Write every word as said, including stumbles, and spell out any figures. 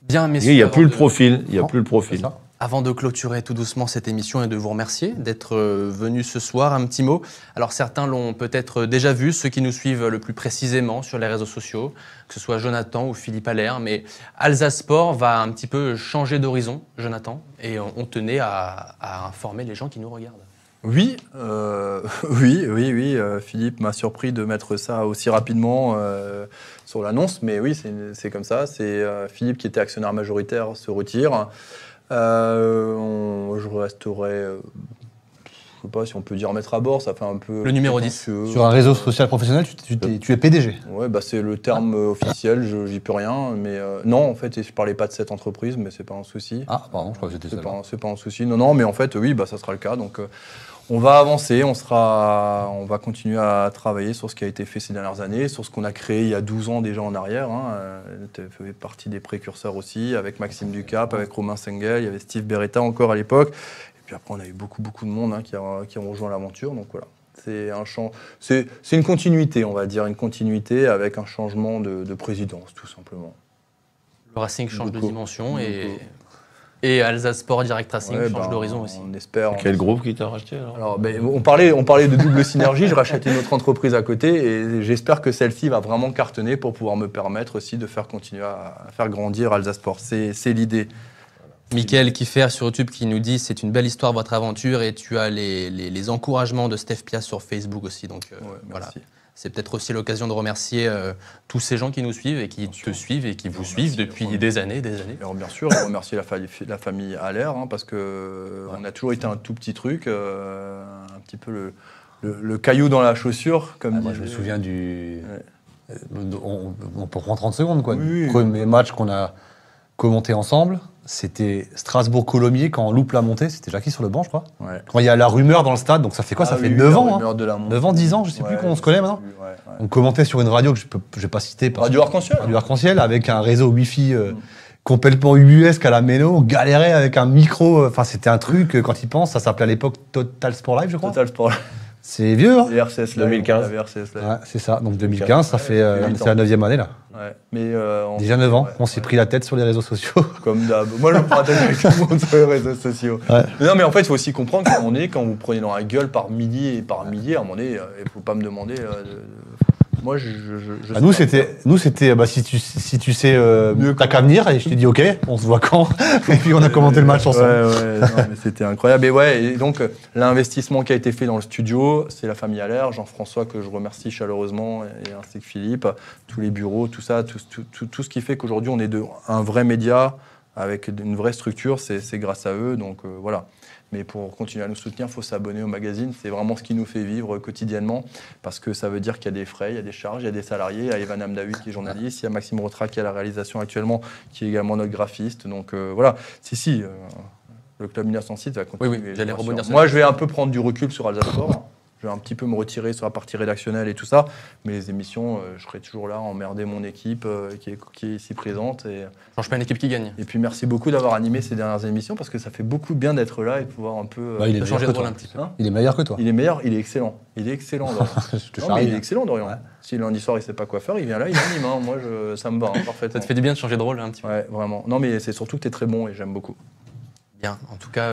Bien, messieurs. Il n'y a plus de... le profil. Il n'y a plus le profil. Avant de clôturer tout doucement cette émission et de vous remercier d'être venu ce soir, un petit mot. Alors certains l'ont peut-être déjà vu, ceux qui nous suivent le plus précisément sur les réseaux sociaux, que ce soit Jonathan ou Philippe Allaire, mais Alsace Sport va un petit peu changer d'horizon, Jonathan, et on tenait à, à informer les gens qui nous regardent. Oui, euh, oui, oui, oui. Euh, Philippe m'a surpris de mettre ça aussi rapidement euh, sur l'annonce, mais oui, c'est comme ça. C'est euh, Philippe qui était actionnaire majoritaire se retire. Euh, on, je resterai, euh, je sais pas si on peut dire mettre à bord, ça fait un peu... Le numéro dix. Sur un réseau social professionnel, tu, tu, tu es P D G. Ouais, bah c'est le terme ah. officiel, j'y peux rien. Mais euh, non, en fait, je parlais pas de cette entreprise, mais c'est pas un souci. Ah, pardon, je crois que c'était ça. C'est pas un souci. Non, non, mais en fait, oui, bah ça sera le cas. Donc, euh, on va avancer, on sera, on va continuer à travailler sur ce qui a été fait ces dernières années, sur ce qu'on a créé il y a douze ans déjà en arrière. Hein. Tu fais partie des précurseurs aussi, avec Maxime Ducap, avec Romain Sengel, il y avait Steve Beretta encore à l'époque. Et puis après, on a eu beaucoup, beaucoup de monde hein, qui, a, qui ont rejoint l'aventure. Donc voilà, c'est un champ, c'est une continuité, on va dire, une continuité avec un changement de, de présidence, tout simplement. Le Racing change beaucoup, de dimension beaucoup. et... Et Alsace Sport Direct Racing ouais, change ben, d'horizon aussi. On espère. Quel on... groupe qui t'a racheté alors, alors ben, on, parlait, on parlait de double synergie, je rachetais une autre entreprise à côté et j'espère que celle-ci va vraiment cartonner pour pouvoir me permettre aussi de faire continuer à, à faire grandir Alsace Sport. C'est l'idée. Mickaël Kiffer sur YouTube qui nous dit c'est une belle histoire votre aventure et tu as les, les, les encouragements de Steph Pias sur Facebook aussi. Donc euh, ouais, voilà. C'est peut-être aussi l'occasion de remercier euh, tous ces gens qui nous suivent et qui bien te sûr. suivent et qui vous suivent depuis ouais. des années, des années. Alors, bien sûr, remercier la, fa la famille Allaire hein, parce que ouais. on a toujours été un tout petit truc, euh, un petit peu le, le, le caillou dans la chaussure. Comme ah, moi, je me souviens du. Ouais. On, on peut prendre trente secondes quoi. Oui, le premier match qu'on a commenté ensemble. C'était Strasbourg-Colomiers quand on loupe la montée. C'était Jackie sur le banc, je crois. Ouais. Quand il y a la rumeur dans le stade, donc ça fait quoi ah, Ça oui, fait neuf ans. Hein. neuf ans, dix ans, je sais ouais, plus comment on se connaît maintenant. Plus, ouais, ouais. On commentait sur une radio que je ne vais pas citer. Radio Arc-en-Ciel. Radio Arc-en-Ciel, avec un réseau Wi-Fi euh, mm. complètement ubuesque à la méno. On galérait avec un micro. Enfin, c'était un truc, quand il pense, ça s'appelait à l'époque Total Sport Live, je crois. Total Sport Live. C'est vieux, hein. R C S deux mille quinze. Ouais, c'est ça, donc deux mille quinze, ça fait euh, c'est la neuvième année là. Ouais. Mais euh, on... Déjà neuf ans, ouais, on s'est ouais. pris la tête sur les réseaux sociaux. Comme d'hab. Moi, je me prends la tête avec tout le monde sur les réseaux sociaux. Ouais. Mais non, mais en fait, il faut aussi comprendre qu'à un moment donné, quand vous prenez dans la gueule par milliers et par milliers, à un moment donné, il ne faut pas me demander. Euh, de... Moi, je. je, je ah, nous, c'était, nous, c'était, bah, si tu, si tu sais, euh, t'as qu'à venir, et je t'ai dit, ok, on se voit quand. Et puis, on a commenté le match ensemble. Ouais, ouais, non, mais c'était incroyable. Et ouais, et donc, l'investissement qui a été fait dans le studio, c'est la famille Allaire, Jean-François, que je remercie chaleureusement, et ainsi que Philippe, tous les bureaux, tout ça, tout, tout, tout, tout ce qui fait qu'aujourd'hui, on est de, un vrai média avec une vraie structure, c'est grâce à eux. Donc, euh, voilà. Mais pour continuer à nous soutenir, il faut s'abonner au magazine. C'est vraiment ce qui nous fait vivre quotidiennement parce que ça veut dire qu'il y a des frais, il y a des charges, il y a des salariés. Il y a Evan Amdaoui qui est journaliste, il y a Maxime Rotra qui est à la réalisation actuellement, qui est également notre graphiste. Donc euh, voilà, si, si, euh, le Club mille neuf cent six va continuer. Oui, oui, j'allais rebondir sur Moi, je vais un peu prendre du recul sur Alsace Sport. Je vais un petit peu me retirer sur la partie rédactionnelle et tout ça. Mais les émissions, euh, je serai toujours là, emmerder mon équipe euh, qui, est, qui est ici présente. Et, change pas une équipe qui gagne. Et puis merci beaucoup d'avoir animé ces dernières émissions parce que ça fait beaucoup de bien d'être là et de pouvoir un peu bah, il est changer de rôle toi. un petit peu. Hein il est meilleur que toi. Il est meilleur, il est excellent. Il est excellent, Dorian. non, mais il est excellent, Dorian. Ouais. Si lundi soir il sait pas quoi faire, il vient là, il anime. Hein. Moi, je, ça me va hein, parfaitement. Ça te fait du bien de changer de rôle un petit peu. Ouais, vraiment. Non, mais c'est surtout que tu es très bon et j'aime beaucoup. Bien, en tout cas.